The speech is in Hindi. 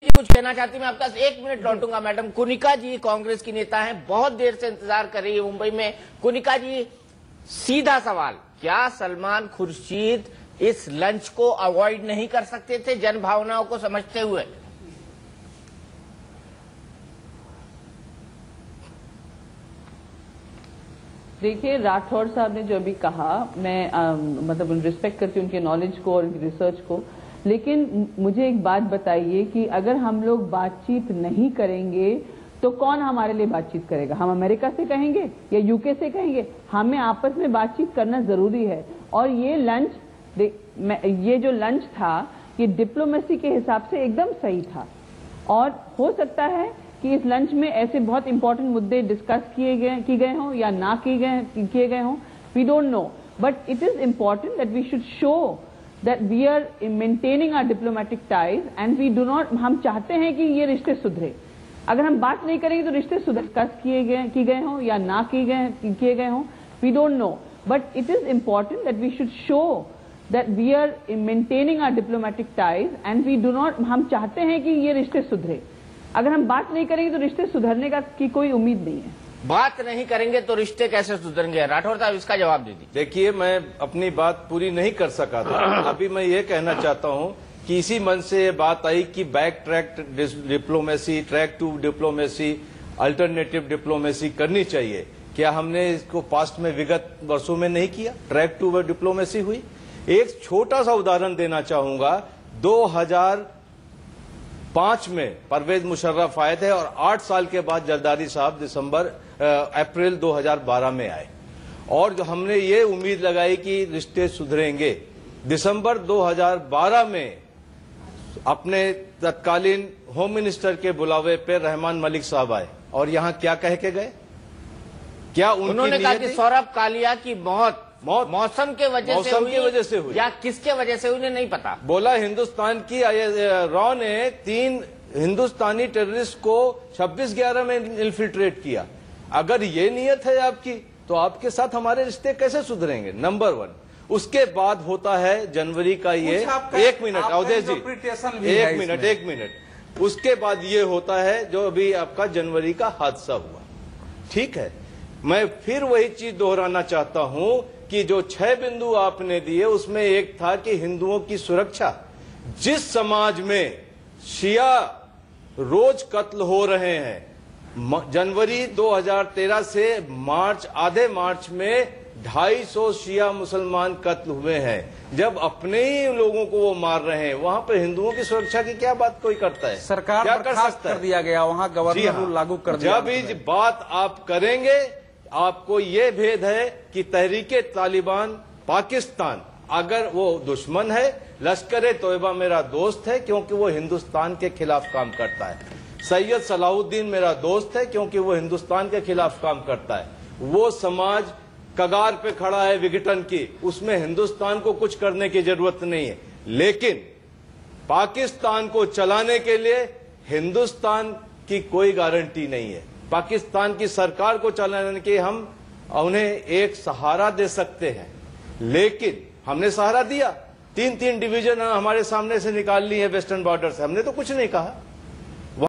कुछ कहना चाहती मैं आपका 1 मिनट लौटूंगा। मैडम कुनिका जी कांग्रेस की नेता हैं, बहुत देर से इंतजार कर रही है मुंबई में। कुनिका जी, सीधा सवाल, क्या सलमान खुर्शीद इस लंच को अवॉइड नहीं कर सकते थे जन भावनाओं को समझते हुए? देखिए, राठौड़ साहब ने जो अभी कहा, मैं मतलब रिस्पेक्ट करती हूँ उनके नॉलेज को और उनकी रिसर्च को, लेकिन मुझे एक बात बताइए कि अगर हम लोग बातचीत नहीं करेंगे तो कौन हमारे लिए बातचीत करेगा? हम अमेरिका से कहेंगे या यूके से कहेंगे? हमें आपस में बातचीत करना जरूरी है। और ये लंच, ये जो लंच था, ये डिप्लोमेसी के हिसाब से एकदम सही था। और हो सकता है कि इस लंच में ऐसे बहुत इंपॉर्टेंट मुद्दे डिस्कस किए गए हों या ना किए गए हों, we don't know, but it is important that we should show that we are maintaining our diplomatic ties and we do not, हम चाहते हैं कि ये रिश्ते सुधरे। अगर हम बात नहीं करेंगे तो रिश्ते डिस्कस किए गए हों या ना किए गए हों, we don't know, but it is important that we should show that we are maintaining our diplomatic ties and we do not, हम चाहते हैं कि ये रिश्ते सुधरे। अगर हम बात नहीं करेंगे तो रिश्ते सुधरने की कोई उम्मीद नहीं है। बात नहीं करेंगे तो रिश्ते कैसे सुधरेंगे? राठौर साहब, इसका जवाब दे दीजिए। देखिए, मैं अपनी बात पूरी नहीं कर सका था। अभी मैं ये कहना चाहता हूं कि इसी मन से ये बात आई कि back track diplomacy, track two diplomacy, alternative diplomacy करनी चाहिए। क्या हमने इसको पास्ट में विगत वर्षों में नहीं किया? ट्रैक टू डिप्लोमेसी हुई। एक छोटा सा उदाहरण देना चाहूंगा। 2005 में परवेज मुशर्रफ आए थे और 8 साल के बाद जरदारी साहब अप्रैल 2012 में आए और जो हमने ये उम्मीद लगाई कि रिश्ते सुधरेंगे। दिसंबर 2012 में अपने तत्कालीन होम मिनिस्टर के बुलावे पे रहमान मलिक साहब आए और यहां क्या कह के गए? क्या उन्होंने कहा कि सौरभ कालिया की मौत मौसम के वजह से हुई या किसके वजह से उन्हें नहीं पता। बोला हिंदुस्तान की रॉ ने 3 हिंदुस्तानी टेररिस्ट को 26/11 में इन्फिल्ट्रेट किया। अगर ये नियत है आपकी तो आपके साथ हमारे रिश्ते कैसे सुधरेंगे? नंबर 1। उसके बाद होता है जनवरी का ये, 1 मिनट अवधेश जी, 1 मिनट। उसके बाद ये होता है जो अभी आपका जनवरी का हादसा हुआ। ठीक है, मैं फिर वही चीज दोहराना चाहता हूं कि जो 6 बिंदु आपने दिए उसमें एक था कि हिंदुओं की सुरक्षा। जिस समाज में शिया रोज कत्ल हो रहे हैं, जनवरी 2013 से आधे मार्च में 250 शिया मुसलमान कत्ल हुए हैं। जब अपने ही लोगों को वो मार रहे हैं, वहां पर हिंदुओं की सुरक्षा की क्या बात कोई करता है? सरकार क्या कर सकता है? कर दिया गया, वहां गवर्नर रूल लागू कर दिया। जब भी बात आप करेंगे, आपको ये भेद है कि तहरीके तालिबान पाकिस्तान, अगर वो दुश्मन है, लश्कर-ए-तोयबा मेरा दोस्त है क्योंकि वो हिंदुस्तान के खिलाफ काम करता है। सैयद सलाहुद्दीन मेरा दोस्त है क्योंकि वो हिंदुस्तान के खिलाफ काम करता है। वो समाज कगार पे खड़ा है विघटन की, उसमें हिंदुस्तान को कुछ करने की जरूरत नहीं है। लेकिन पाकिस्तान को चलाने के लिए हिंदुस्तान की कोई गारंटी नहीं है। पाकिस्तान की सरकार को चलाने के हम उन्हें एक सहारा दे सकते हैं, लेकिन हमने सहारा दिया। 3 डिवीजन हमारे सामने से निकाल ली है वेस्टर्न बॉर्डर से, हमने तो कुछ नहीं कहा।